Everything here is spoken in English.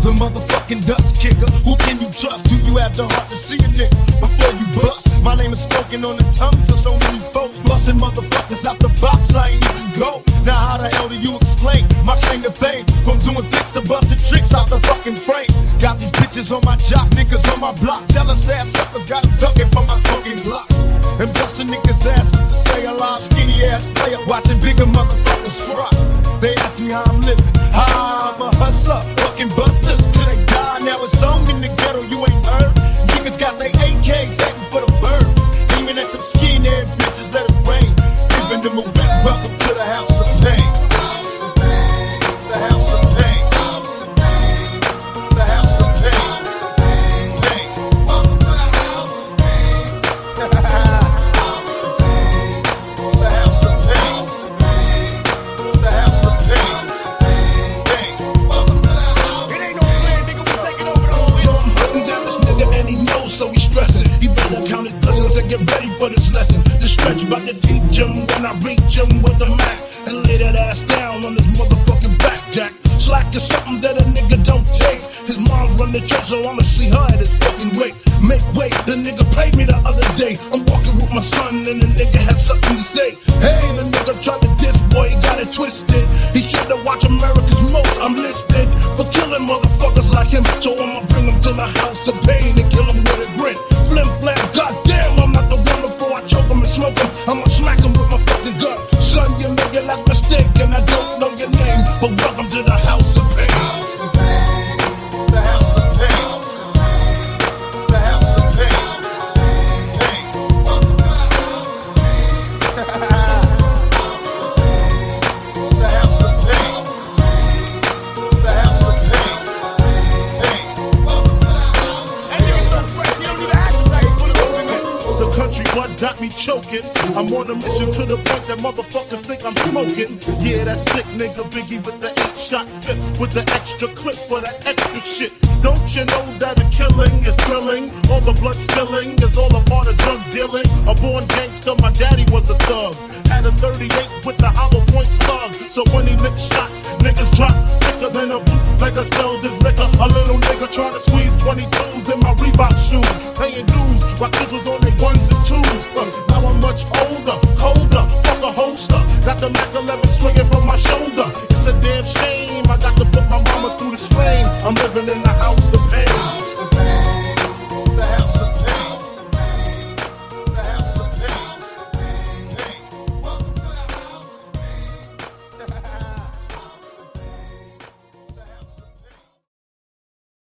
the motherfucking dust kicker. Who can you trust? Do you have the heart to see a nigga before you bust? My name is spoken on the tongues of so many folks. Busting motherfuckers out the box, I ain't need to go. Now how the hell do you explain my claim to fame? From doing flicks to busting tricks out the fucking frame. Got these bitches on my job, niggas on my block. Jealous ass suckers got ducking from my smoking block. And busting niggas' asses to stay alive. Skinny ass player watching bigger motherfuckers fry. They ask me how I'm living, how I'm a hustler. Fucking busters till they die. Now it's on in the ghetto, you ain't heard. Niggas got their AKs hating for the birds. Aiming at them skinny ass bitches, let it rain. Giving them a wet welcome to the house of pain. The house of pain. The house of pain. The house of pain. Pain. Welcome to the house of pain. The house of pain. The house of pain. The house of pain. Pain. Welcome to the house. It ain't no plan, nigga. We taking over the whole world. I'm hunting down this nigga and he knows, so he's stressing. He better count his blessings and get ready for this lesson. The stretch about to teach him when I reach him with the Mac and lay that ass down on his motherfucking back, Jack. Slack is something that a nigga don't take. His mom's run the church, so I'ma see her at his fucking wake. Make way, the nigga played me the other day. I'm walking with my son and the nigga had something to say. Hey, the nigga tried to diss, boy, he got it twisted. He should've watched America's Most. I'm listed for killing motherfuckers like him, so I'ma bring him to the house of pain and kill him with a grin. Flim flam, goddamn, I'm not the one before I choke him and smoke him. I'ma smack him with my fucking gun. Son, you made your last mistake and I don't know your name, but welcome to the house of pain. House of pain. The house of pain. The house of pain. Pain. Welcome to the house of pain. The house of pain. The house of pain. Pain. Welcome to the house. Hey, yo, you don't need to act right. The country what got me choking. I'm on a mission to the point that motherfuckers think I'm smoking. Yeah, that sick nigga Biggie with the 8-shot fit, with the extra clip for that extra shit. Don't you know that a killing is thrilling? All the blood spilling is all a part of drug dealing. A born gangster, my daddy was a thug. Had a 38 with the hollow point slug. So when he licked shots, niggas drop quicker than a bootlegger sells his liquor. A little nigga trying to squeeze 22s in my Reebok shoes, paying dues while kids was on their ones and twos. Now I'm much older, colder, fuck a holster. Got the Mac 11 swinging from my shoulder. It's a damn shame I got to put my mama through the strain. I'm living in the house of